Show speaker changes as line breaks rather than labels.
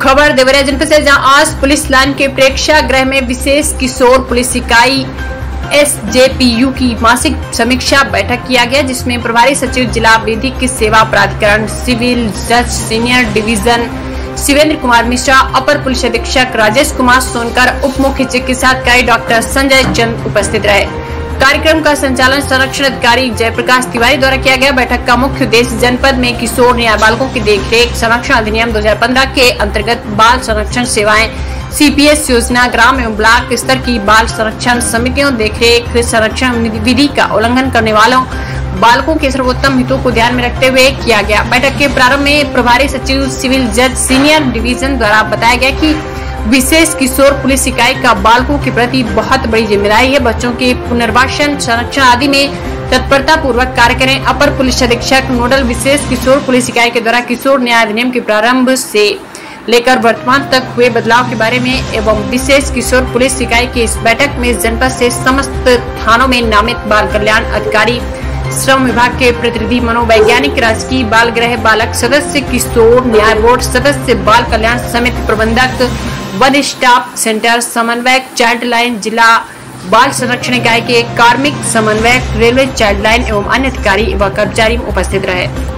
खबर देवरिया जनपद से, जहां आज पुलिस लाइन के प्रेक्षागृह में विशेष किशोर पुलिस इकाई SJPU की मासिक समीक्षा बैठक किया गया, जिसमें प्रभारी सचिव जिला विधिक सेवा प्राधिकरण, सिविल जज सीनियर डिवीजन शिवेंद्र कुमार मिश्रा, अपर पुलिस अधीक्षक राजेश कुमार सोनकर, उप मुख्य चिकित्साधिकारी डॉक्टर संजय चंद उपस्थित रहे। कार्यक्रम का संचालन संरक्षण अधिकारी जयप्रकाश तिवारी द्वारा किया गया। बैठक का मुख्य उद्देश्य जनपद में किशोर न्याय बालकों की देखरेख, संरक्षण अधिनियम 2015 के अंतर्गत बाल संरक्षण सेवाएं, CPS योजना, ग्राम एवं ब्लॉक स्तर की बाल संरक्षण समितियों, देखरेख संरक्षण विधि का उल्लंघन करने वालों बालकों के सर्वोत्तम हितों को ध्यान में रखते हुए किया गया। बैठक के प्रारंभ में प्रभारी सचिव सिविल जज सीनियर डिवीजन द्वारा बताया गया कि विशेष किशोर पुलिस इकाई का बालकों के प्रति बहुत बड़ी जिम्मेदारी है। बच्चों के पुनर्वासन, संरक्षण आदि में तत्परता पूर्वक कार्य करें। अपर पुलिस अधीक्षक नोडल विशेष किशोर पुलिस इकाई के द्वारा किशोर न्याय अधिनियम के प्रारंभ से लेकर वर्तमान तक हुए बदलाव के बारे में एवं विशेष किशोर पुलिस इकाई की इस बैठक में जनपद से समस्त थानों में नामित बाल कल्याण अधिकारी, श्रम विभाग के प्रतिनिधि, मनोवैज्ञानिक, राजकीय बाल गृह बालक सदस्य, किशोर न्याय बोर्ड सदस्य, बाल कल्याण समिति प्रबंधक, वन स्टॉप सेंटर समन्वयक, चाइल्ड लाइन जिला बाल संरक्षण इकाई के कार्मिक समन्वयक, रेलवे चाइल्ड लाइन एवं अन्य अधिकारी व कर्मचारी उपस्थित रहे।